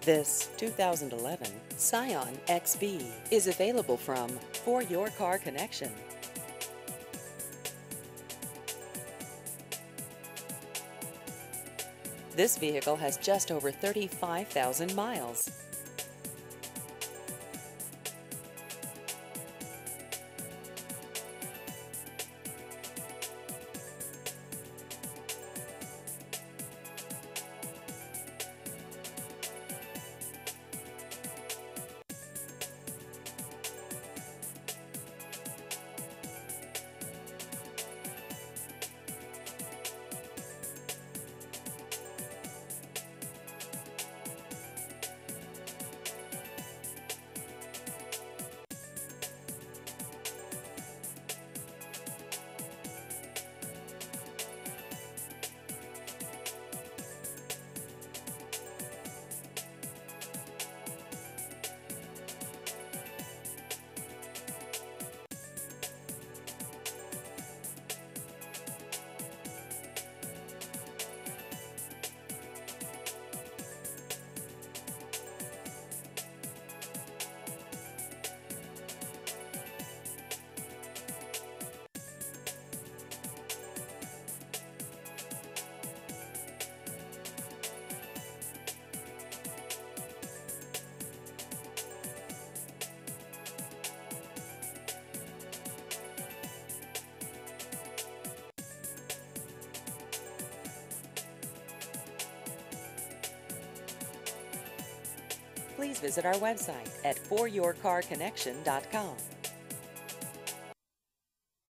This 2011 Scion XB is available from For Your Car Connection. This vehicle has just over 35,000 miles. Please visit our website at foryourcarconnection.com.